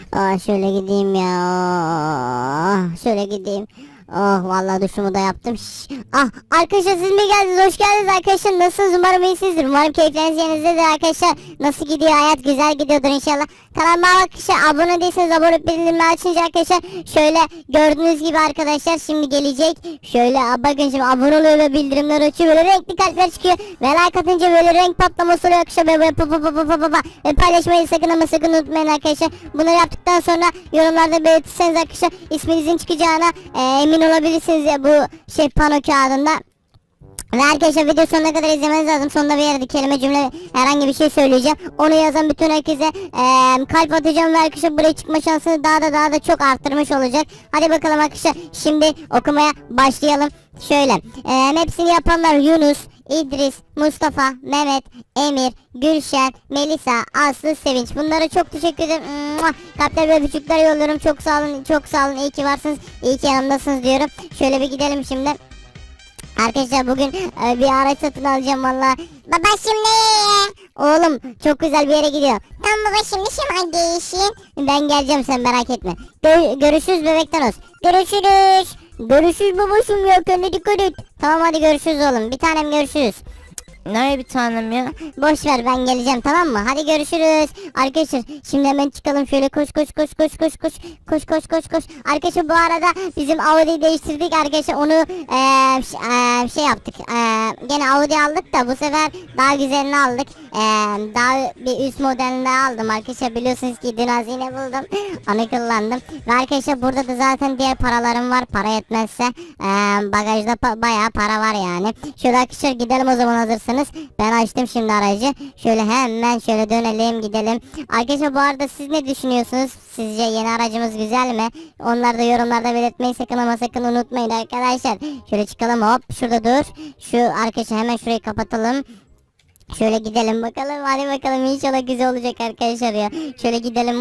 Şöyle gideyim ya. Şöyle gideyim. Oh vallahi duşumu da yaptım. Arkadaşlar siz mi geldiniz? Hoş geldiniz arkadaşlar. Nasılsınız? Umarım iyisinizdir. Umarım keyifleriniz yerinizdedir arkadaşlar. Nasıl gidiyor? Hayat güzel gidiyordur inşallah. Kanalıma arkadaşlar abone değilseniz abone olup bildirimleri açınca arkadaşlar şöyle gördüğünüz gibi arkadaşlar şimdi gelecek. Şöyle bakın şimdi abone oluyor ve bildirimler açıyor. Böyle renkli kalpler çıkıyor. Ve like atınca böyle renk patlaması oluyor arkadaşlar. Böyle ve paylaşmayı sakın ama sakın unutmayın arkadaşlar. Bunları yaptıktan sonra yorumlarda belirtirseniz arkadaşlar isminizin çıkacağına emin olabilirsiniz ya bu pano kağıdında. Ve arkadaşlar video sonuna kadar izlemeniz lazım. Sonunda bir yerde kelime cümle herhangi bir şey söyleyeceğim. Onu yazan bütün herkese kalp atacağım ve arkadaşlar buraya çıkma şansını daha da çok arttırmış olacak. Hadi bakalım arkadaşlar şimdi okumaya başlayalım. Şöyle hepsini yapanlar Yunus, İdris, Mustafa, Mehmet, Emir, Gülşen, Melisa, Aslı, Sevinç. Bunlara çok teşekkür ederim. Kalpler ve öpücükler yolluyorum. Çok sağ olun, çok sağ olun. İyi ki varsınız, iyi ki yanımdasınız diyorum. Şöyle bir gidelim şimdi. Arkadaşlar bugün bir araç satın alacağım valla. Baba şimdi. Oğlum çok güzel bir yere gidiyor. Tamam baba şimdi değişin. Ben geleceğim sen merak etme. Görüşürüz bebekten olsun. Görüşürüz. Görüşürüz babacığım ya kendine dikkat et. Tamam hadi görüşürüz oğlum. Bir tanem görüşürüz. Nereye bir tanem ya? Boş ver ben geleceğim tamam mı? Hadi görüşürüz. Arkadaşlar şimdi hemen çıkalım şöyle koş. Arkadaşlar bu arada bizim Audi'yi değiştirdik arkadaşlar onu şey yaptık. Gene Audi aldık da bu sefer daha güzelini aldık. Daha bir üst modelini aldım arkadaşlar biliyorsunuz ki dün hazine buldum. Onu kullandım. Ve arkadaşlar burada da zaten diğer paralarım var. Para yetmezse bagajda bayağı para var yani. Şöyle arkadaşlar gidelim o zaman hazırsınız. Ben açtım şimdi aracı. Şöyle hemen şöyle dönelim gidelim. Arkadaşlar bu arada siz ne düşünüyorsunuz? Sizce yeni aracımız güzel mi? Onları da yorumlarda belirtmeyi sakın ama sakın unutmayın arkadaşlar. Şöyle çıkalım hop şurada dur. Şu arkadaşlar hemen şurayı kapatalım. Şöyle gidelim bakalım hadi bakalım inşallah güzel olacak arkadaşlar ya. Şöyle gidelim.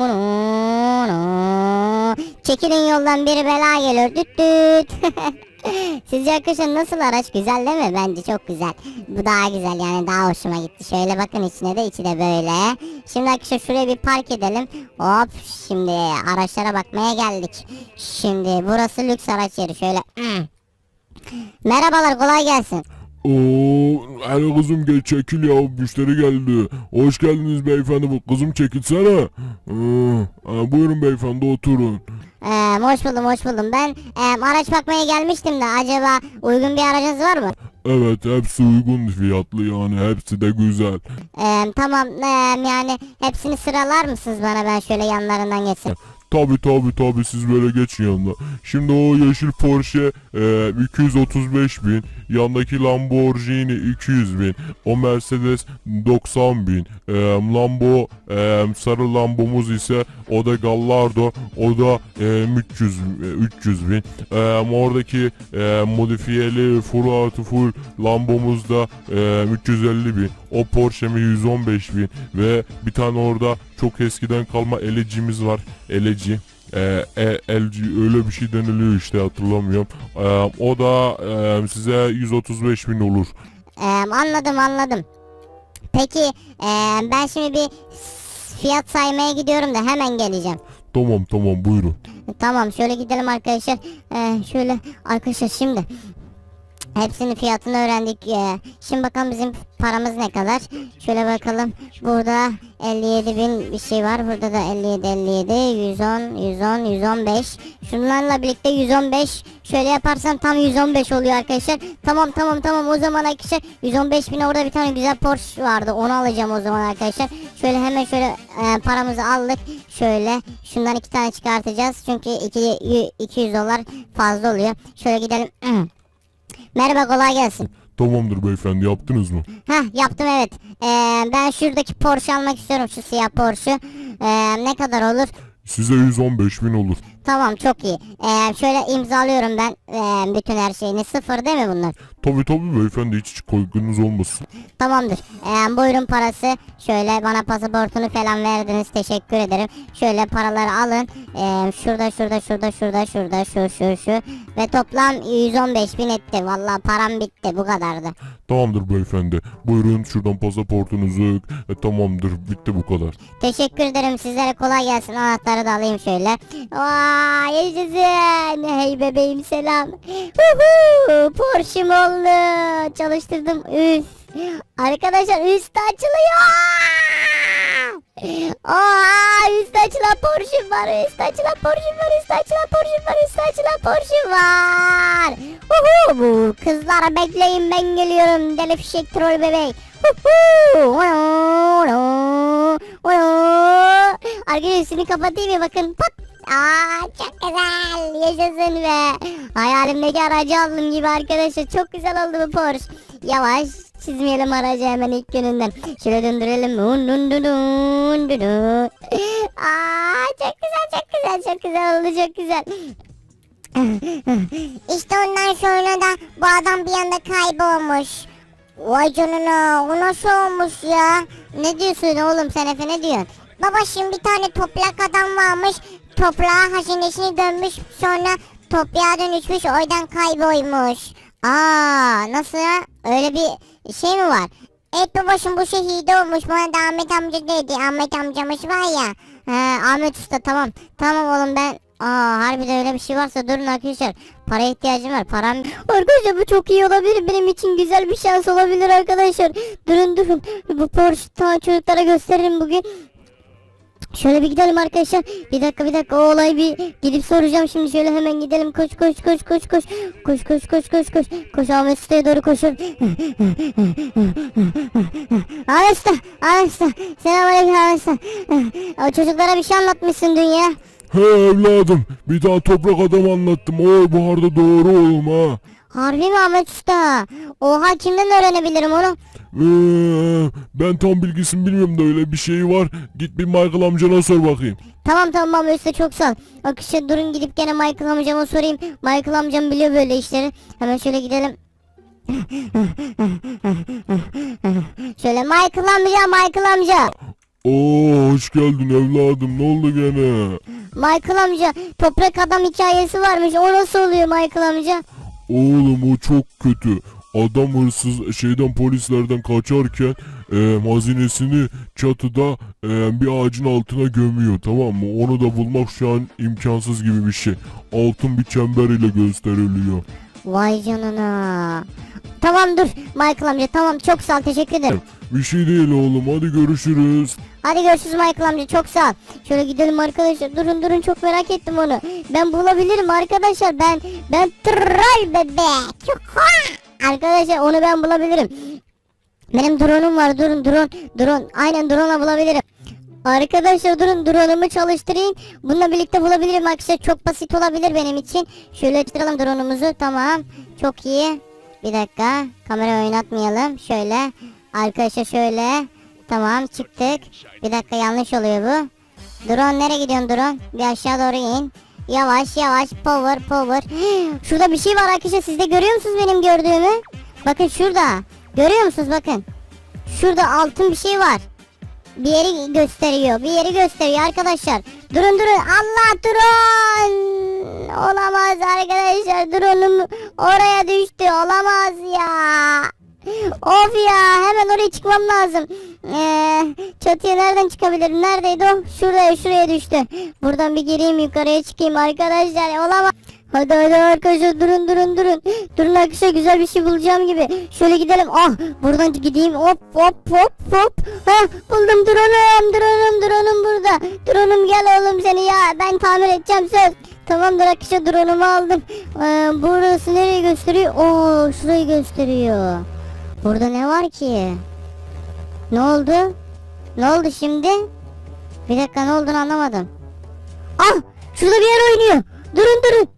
Çekilin yoldan biri bela geliyor. Düt. Sizce arkadaşlar nasıl araç güzel değil mi? Bence çok güzel. Bu daha güzel yani daha hoşuma gitti. Şöyle bakın içine de içi de böyle. Şimdi arkadaşlar şuraya bir park edelim. Hop şimdi araçlara bakmaya geldik. Şimdi burası lüks araç yeri şöyle. Merhabalar kolay gelsin. Hele kızım geç çekil ya müşteri geldi. Hoş geldiniz beyefendi bu kızım çekilsene. Buyurun beyefendi oturun. Hoş buldum. Ben araç bakmaya gelmiştim de acaba uygun bir aracınız var mı? Evet hepsi uygun fiyatlı yani hepsi de güzel. Tamam yani hepsini sıralar mısınız bana ben şöyle yanlarından geçsem? Tabi siz böyle geçin yanına. Şimdi o yeşil Porsche 235 bin. Yandaki Lamborghini 200 bin. O Mercedes 90 bin. Lambo sarı Lambomuz ise o da Gallardo. O da 300 bin. Oradaki modifiyeli full artı full Lambomuz da 350 bin. O Porsche'mi 115 bin. Ve bir tane orada çok eskiden kalma elecimiz var. Eleci. LG öyle bir şey deniliyor işte hatırlamıyorum. O da size 135 bin olur. Anladım. Peki ben şimdi bir fiyat saymaya gidiyorum da hemen geleceğim. Tamam buyurun. Tamam şöyle gidelim arkadaşlar. Şöyle arkadaşlar şimdi. Hepsinin fiyatını öğrendik. Şimdi bakalım bizim paramız ne kadar. Şöyle bakalım. Burada 57 bin bir şey var. Burada da 110, 115. Şunlarla birlikte 115. Şöyle yaparsam tam 115 oluyor arkadaşlar. Tamam. O zaman arkadaşlar 115 bin orada bir tane güzel Porsche vardı. Onu alacağım o zaman arkadaşlar. Şöyle hemen şöyle paramızı aldık. Şöyle şundan 2 tane çıkartacağız. Çünkü 200 dolar fazla oluyor. Şöyle gidelim. Merhaba kolay gelsin. Tamamdır beyefendi yaptınız mı? Yaptım evet. Ben şuradaki Porsche almak istiyorum şu siyah Porsche. Ne kadar olur? Size 115 bin olur. Tamam çok iyi. Şöyle imzalıyorum ben bütün her şeyini. Sıfır değil mi bunlar? Tabi beyefendi hiç korkunuz olmasın. Tamamdır. Buyurun parası. Şöyle bana pasaportunu falan verdiniz. Teşekkür ederim. Şöyle paraları alın. Şurada şu. Ve toplam 115 bin etti. Vallahi param bitti. Bu kadardı. Tamamdır beyefendi. Buyurun şuradan pasaportunuzu. Tamamdır bitti bu kadar. Teşekkür ederim. Sizlere kolay gelsin. Anahtarı çocuklara da alayım şöyle. Vay yaşasın. Hey bebeğim selam. Huhu, Porsche'm oldu. Çalıştırdım. Üf. Arkadaşlar üstü açılıyor. Üstü açılan Porsche'm var. Üstü açılan Porsche'm var. Üstü açılan Porsche'm var. Üstü açılan Porsche'm var. Huhu, kızlar bekleyin ben geliyorum. Deli fişek troll bebek. Arkadaşlar üstünü kapatayım ya bakın. Pat. Çok güzel. Yaşasın be. Hayalimdeki aracı aldım gibi arkadaşlar. Çok güzel oldu bu Porsche. Yavaş çizmeyelim aracı hemen ilk gününden. Şöyle döndürelim. Çok güzel çok güzel çok güzel oldu çok güzel. İşte ondan sonra da bu adam bir anda kaybolmuş. Vay canına, o nasıl olmuş ya? Ne diyorsun oğlum sen Efe ne diyorsun? Baba şimdi bir tane toplak adam varmış. Toprağa hazinesini dönmüş, sonra toprağa dönüşmüş, oradan kaybolmuş. Nasıl ya? Öyle bir şey mi var? Evet babacığım, bu şehirde olmuş, bana da Ahmet amca dedi. Ahmet amcamız var ya. Ahmet Usta tamam. Tamam oğlum ben. Harbiden öyle bir şey varsa durun arkadaşlar. Paraya ihtiyacım var. Param. Arkadaşlar bu çok iyi olabilir. Benim için güzel bir şans olabilir arkadaşlar. Durun. Bu Porsche çocuklara gösteririm bugün. Şöyle bir gidelim arkadaşlar. Bir dakika o olayı bir gidip soracağım şimdi. Şöyle hemen gidelim. Koş. Koş Ahmet Usta'ya doğru koşun. Ahmet Usta. Selamünaleyküm Ahmet Usta. O çocuklara bir şey anlatmışsın dün ya. He evladım, bir daha toprak adam anlattım. O buharda doğru oğlum ha. Harbi mi Ahmet Usta? Oha kimden öğrenebilirim onu? Ben tam bilgisini bilmiyorum da öyle bir şey var. Git bir Michael amcana sor bakayım. Tamam Ahmet Usta çok sağ ol. Arkadaşlar durun gidip gene Michael amcama sorayım. Michael amcam biliyor böyle işleri. Hemen şöyle gidelim. Şöyle Michael amca. Oo hoş geldin evladım, ne oldu gene? Michael amca toprak adam hikayesi varmış. O nasıl oluyor Michael amca? Oğlum o çok kötü. Adam hırsız polislerden kaçarken hazinesini çatıda bir ağacın altına gömüyor, tamam mı? Onu da bulmak şu an imkansız gibi bir şey. Altın bir çember ile gösteriliyor. Vay canına. Tamam dur Michael amca tamam çok sağ ol teşekkür ederim. Bir şey değil oğlum, hadi görüşürüz. Hadi görüşürüz Michael amca çok sağ ol. Şöyle gidelim arkadaşlar durun çok merak ettim onu. Ben bulabilirim arkadaşlar ben troll bebek. Arkadaşlar onu ben bulabilirim. Benim drone'um var drone. Aynen drone'la bulabilirim. Arkadaşlar durun drone'umu çalıştırayım. Bununla birlikte bulabilirim arkadaşlar. Çok basit olabilir benim için. Şöyle açtıralım drone'umuzu. Tamam. Çok iyi. Bir dakika. Kamerayı oynatmayalım. Şöyle. Arkadaşlar şöyle. Tamam çıktık. Bir dakika yanlış oluyor bu. Drone nereye gidiyorsun drone? Bir aşağı doğru in. Yavaş power. Şurada bir şey var arkadaşlar. Siz de görüyor musunuz benim gördüğümü? Bakın şurada. Görüyor musunuz bakın. Şurada altın bir şey var. Bir yeri gösteriyor arkadaşlar. Durun Allah drone. Olamaz arkadaşlar, drone'um oraya düştü, olamaz ya. Of ya, hemen oraya çıkmam lazım. Çatıya nereden çıkabilirim? Neredeydi o? Şuraya düştü. Buradan bir gireyim, yukarıya çıkayım arkadaşlar. Olamaz. Hadi arkadaşlar durun. Durun arkadaşlar, güzel bir şey bulacağım gibi. Şöyle gidelim. Buradan gideyim. Hop. Buldum drone'um burada. Drone'um gel oğlum seni ya. Ben tamir edeceğim söz. Tamamdır arkadaşlar, drone'umu aldım. Burası nereye gösteriyor? Şurayı gösteriyor. Burada ne var ki? Ne oldu? Ne oldu şimdi? Bir dakika, ne olduğunu anlamadım. Şurada bir yer oynuyor. Durun.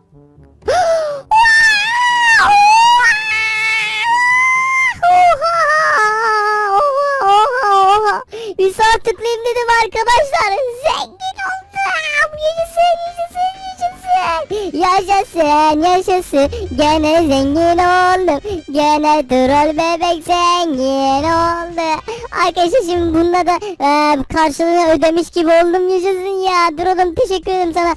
Oha. Bir saat tıklayayım dedim arkadaşlar. Zengin oldum. Yaşasın. Gene zengin oldum. Gene troll bebek zengin oldu. Arkadaşlar şimdi bunda da karşılığını ödemiş gibi oldum, yaşasın ya. Duralım, teşekkür ederim sana.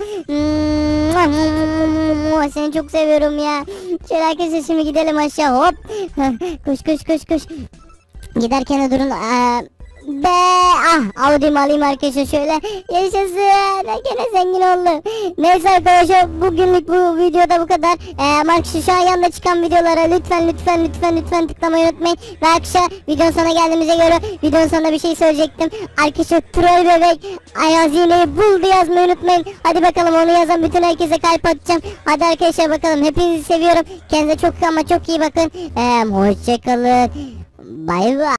Seni çok seviyorum ya. Şöyle arkadaşlar şimdi gidelim aşağı, hop. Koş. Giderken de durun. be. Ah Audi'mi alayım arkadaşlar şöyle. Yaşasın. Gene zengin oldum. Neyse arkadaşlar bugünlük bu videoda bu kadar. Arkadaşlar şu an yanında çıkan videolara lütfen tıklamayı unutmayın. Ve arkadaşlar videonun sonuna geldiğimize göre videonun sonunda bir şey söyleyecektim. Arkadaşlar troll bebek hazineyi buldu yazmayı unutmayın. Hadi bakalım onu yazan bütün herkese kalp atacağım. Hadi arkadaşlar bakalım hepinizi seviyorum. Kendinize çok ama çok iyi bakın. Hoşçakalın. Bay bay.